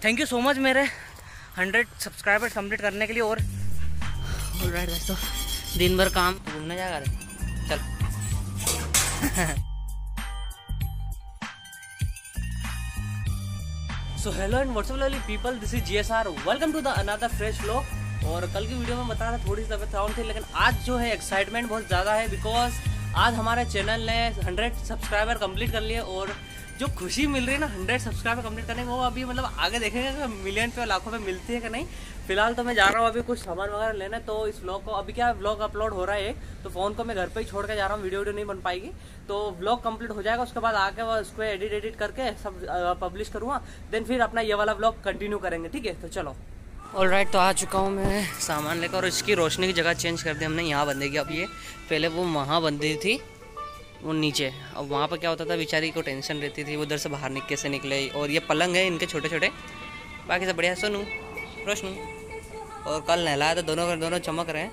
Thank you so much मेरे 100 subscribers complete करने के लिए। और ऑलराइट दोस्तों, दिन भर काम घूमने जाएगा रे, चल। So hello and what's up lovely people, this is GSR, welcome to the another fresh vlog. और कल की वीडियो में बता रहा थोड़ी सी तबीयत डाउन थी, लेकिन आज जो है एक्साइटमेंट बहुत ज़्यादा है, बिकॉज आज हमारे चैनल ने 100 सब्सक्राइबर कंप्लीट कर लिए। और जो खुशी मिल रही है ना 100 सब्सक्राइबर कंप्लीट करने में, वो अभी मतलब आगे देखेंगे कि मिलियन पे लाखों पे मिलती है कि नहीं। फिलहाल तो मैं जा रहा हूँ अभी कुछ सामान वगैरह लेने, तो इस व्लॉग को अभी क्या व्लॉग अपलोड हो रहा है, तो फ़ोन को मैं घर पे ही छोड़ के जा रहा हूँ, वीडियो नहीं बन पाएगी। तो व्लॉग कंप्लीट हो जाएगा, उसके बाद आके वो उसको एडिट करके सब पब्लिश करूँगा, देन फिर अपना ये वाला व्लॉग कंटिन्यू करेंगे, ठीक है। तो चलो ऑलराइट, तो आ चुका हूँ मैं सामान लेकर, और इसकी रोशनी की जगह चेंज कर दी हमने, यहाँ बंधेगी अब ये। पहले वो वहाँ बंधी थी, वो नीचे। अब वहाँ पर क्या होता था, बेचारी को टेंशन रहती थी उधर से बाहर कैसे निकले। और ये पलंग है इनके छोटे छोटे, बाकी सब बढ़िया। सोनू, रोशनू, और कल नहलाया तो दोनों चमक रहे हैं।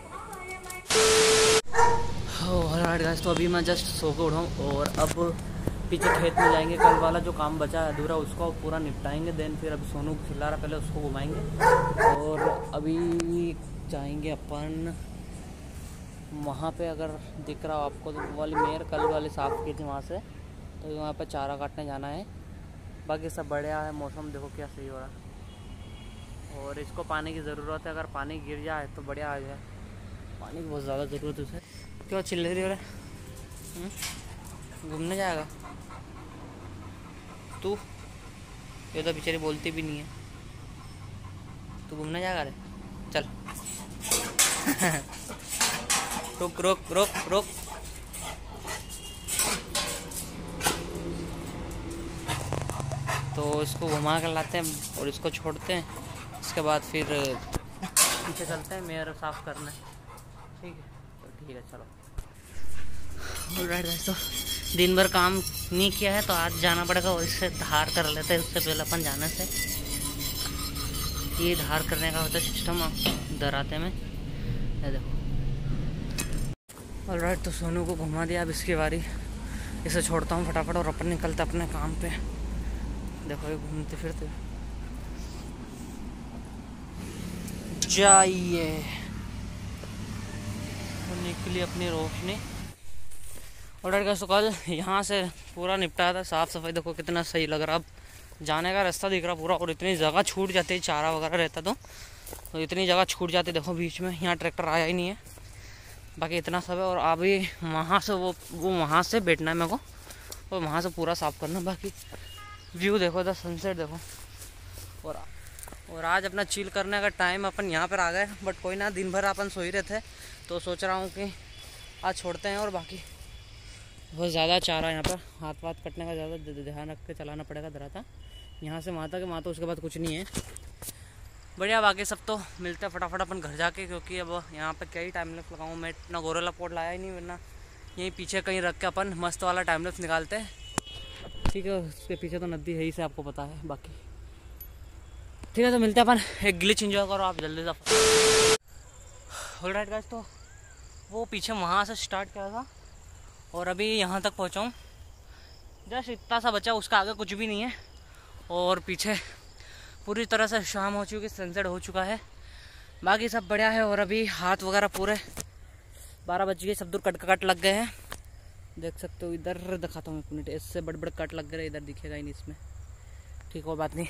ऑलराइट गाइस, तो अभी मैं जस्ट सो के उठा हूँ, और अब पीछे खेत में जाएंगे। कल वाला जो काम बचा है अधूरा, उसको पूरा निपटाएंगे। देन फिर अभी सोनू चिल्ला रहा, पहले उसको घुमाएंगे। और अभी जाएंगे अपन वहाँ पे, अगर दिख रहा हो आपको तो वाली मेयर कल वाली साफ़ की थी वहाँ से, तो वहाँ पे चारा काटने जाना है। बाकी सब बढ़िया है, मौसम देखो क्या सही हो रहा है। और इसको पानी की ज़रूरत है, अगर पानी गिर जाए तो बढ़िया आ जाए। पानी की बहुत ज़्यादा ज़रूरत है उसे। क्यों चिल्ल रही हो रहा, घूमने जाएगा तू? ये तो बेचारी बोलती भी नहीं है। तू घूमने जाएगा रे, चल। रुक रुक रुक रुक। तो इसको घुमा कर लाते हैं और इसको छोड़ते हैं, इसके बाद फिर पीछे चलते हैं मेयर साफ़ करने, ठीक है। तो ठीक है, चलो। ऑलराइट गाइस, तो दिन भर काम नहीं किया है, तो आज जाना पड़ेगा, और इससे धार कर लेते हैं। उससे पहले अपन जाने से ये धार करने का होता है सिस्टम दराते में, ये देखो। ऑलराइट, तो सोनू को घुमा दिया, अब इसकी बारी। इसे छोड़ता हूँ फटाफट और अपन निकलते अपने काम पे। देखो ये घूमते फिरते जाइए, निकली अपनी रोशनी। ऑलराइट गाइस, तो कल यहाँ से पूरा निपटा था, साफ़ सफाई देखो कितना सही लग रहा। अब जाने का रास्ता दिख रहा पूरा, और इतनी जगह छूट जाती है, चारा वगैरह रहता तो इतनी जगह छूट जाती। देखो बीच में यहाँ ट्रैक्टर आया ही नहीं है, बाकी इतना सब है। और अभी वहाँ से वो वहाँ से बैठना है मेरे को, और वहाँ से पूरा साफ़ करना। बाकी व्यू देखो, इधर सनसेट देखो। और आज अपना चिल करने का टाइम, अपन यहाँ पर आ गए, बट कोई ना, दिन भर अपन सो ही रहे थे, तो सोच रहा हूँ कि आज छोड़ते हैं। और बाकी बहुत ज़्यादा चारा यहाँ पर, हाथ वाथ कटने का ज़्यादा ध्यान रख के चलाना पड़ेगा दराता। यहाँ से माता के माता, उसके बाद कुछ नहीं है, बढ़िया। बाकी सब तो मिलते हैं फटाफट अपन घर जाके, क्योंकि अब यहाँ पे क्या ही टाइम लैप्स लगाऊँ मैं, इतना गोरेला पोर्ट लाया ही नहीं, वरना यहीं पीछे कहीं रख के अपन मस्त वाला टाइम लैप्स निकालते हैं, ठीक है। उसके पीछे तो नदी है ही से, आपको पता है। बाकी ठीक है, तो मिलते हैं अपन। एक ग्लिच एंजॉय करो आप जल्दी से। ऑलराइट गाइस, तो वो पीछे वहाँ से स्टार्ट किया था, और अभी यहाँ तक पहुँचा हूँ, जस्ट इतना सा बचा, उसका आगे कुछ भी नहीं है। और पीछे पूरी तरह से शाम हो चुकी, सनसेट हो चुका है, बाकी सब बढ़िया है। और अभी हाथ वगैरह पूरे 12 बज गए, सब दूर कट लग गए हैं, देख सकते हो। इधर दिखाता हूँ एक मिनट, इससे बड़े कट लग गए, इधर दिखेगा ही नहीं इसमें, ठीक हो, बात नहीं।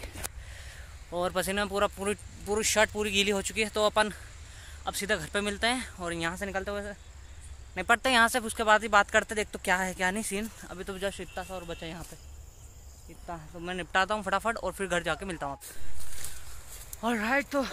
और पसीना पूरी शर्ट पूरी गीली हो चुकी है, तो अपन अब सीधा घर पे मिलते हैं। और यहाँ से निकलते हुए निपटते हैं यहाँ से, उसके बाद ही बात करते, देख तो क्या है क्या नहीं सीन। अभी तो जस्ट इतना सा और बचा यहाँ पे, इतना तो मैं निपटाता हूँ फटाफट, और फिर घर जाके मिलता हूँ आपसे। ऑलराइट, तो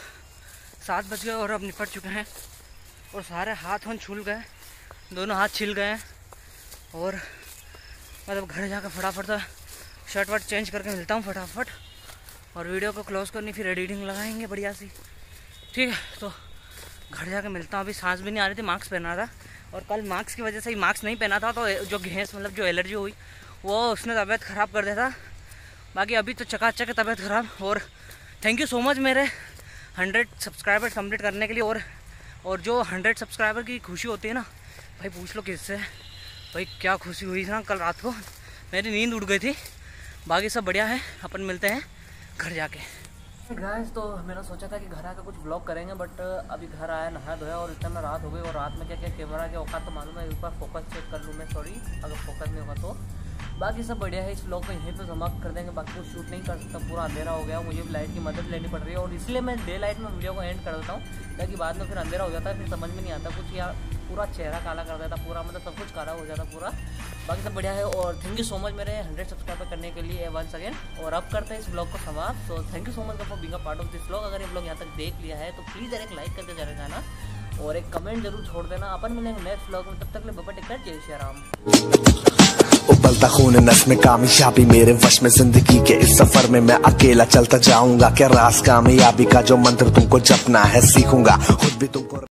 7 बज गए और अब निपट चुके हैं, और सारे हाथ छूल गए, दोनों हाथ छिल गए हैं। और मतलब घर जाकर फटाफट से शर्ट वर्ट चेंज करके मिलता हूँ फटाफट, और वीडियो को क्लोज करनी, फिर एडिटिंग लगाएंगे बढ़िया सी, ठीक है। तो घर जाके मिलता हूँ। अभी सांस भी नहीं आ रही थी, मास्क पहना था, और कल मास्क की वजह से ही मास्क नहीं पहना था, तो जो गैस मतलब जो एलर्जी हुई वो उसने तबीयत ख़राब कर दिया था। बाकी अभी तो चकाचक है तबीयत ख़राब। और थैंक यू सो मच मेरे 100 सब्सक्राइबर्स कंप्लीट करने के लिए। और जो 100 सब्सक्राइबर की खुशी होती है ना भाई, पूछ लो किससे भाई, क्या खुशी हुई थी ना कल रात को, मेरी नींद उड़ गई थी। बाकी सब बढ़िया है, अपन मिलते हैं घर जाके। गाइस तो मैंने सोचा था कि घर आकर कुछ ब्लॉग करेंगे, बट अभी घर आया, नहा धोया और इतना में रात हो गई। और रात में क्या क्या कैमरा के औकात तो मालूम है, एक बार फोकस चेक कर लूँ मैं, सॉरी अगर फोकस नहीं होगा तो। बाकी सब बढ़िया है, इस ब्लॉग को यहीं पे समाप्त कर देंगे। बाकी कुछ शूट नहीं कर सकता, पूरा अंधेरा हो गया, मुझे भी लाइट की मदद लेनी पड़ रही है। और इसलिए मैं डे लाइट में वीडियो को एंड कर देता हूँ, ताकि बाद में फिर अंधेरा हो जाता है, फिर समझ में नहीं आता कुछ, यार पूरा चेहरा काला कर देता, पूरा मतलब सब कुछ काला हो जाता पूरा। बाकी सब बढ़िया है और थैंक यू सो मच मेरे 100 सब्सक्राइबर करने के लिए वंस अगेन। और अब करते हैं इस ब्लॉग को समाप्त। तो thank you so much for being a part of this blog. अगर ये ब्लॉग यहाँ तक देख लिया है तो प्लीज़ एक लाइक करके चले जाना और एक कमेंट जरूर छोड़ देना। अपन मिलेंगे नेक्स्ट ब्लॉग में, तब तक ले बाबा टेक केयर, जय श्री राम। उबलता खून नस में कामयाबी मेरे वश में, जिंदगी के इस सफर में मैं अकेला चलता जाऊंगा। क्या राज कामयाबी का जो मंत्र तुमको जपना है सीखूंगा, खुद भी तुमको